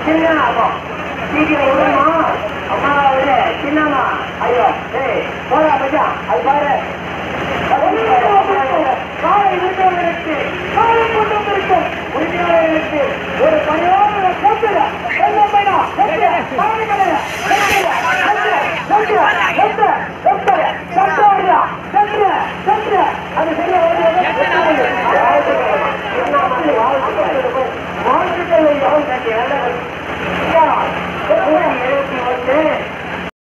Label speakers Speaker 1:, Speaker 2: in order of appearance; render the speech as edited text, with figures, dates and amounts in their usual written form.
Speaker 1: சின்ன ஆகும் சீக்கிரம் விடுமா அம்மா விடு சின்னம்மா ஐயோ ஏய் போடா பையன் அது பாரு காலை விட்டவர்களுக்கு காலை கொண்டு வந்திருக்கும் உரிமையாளர்களுக்கு ஒரு பணியோ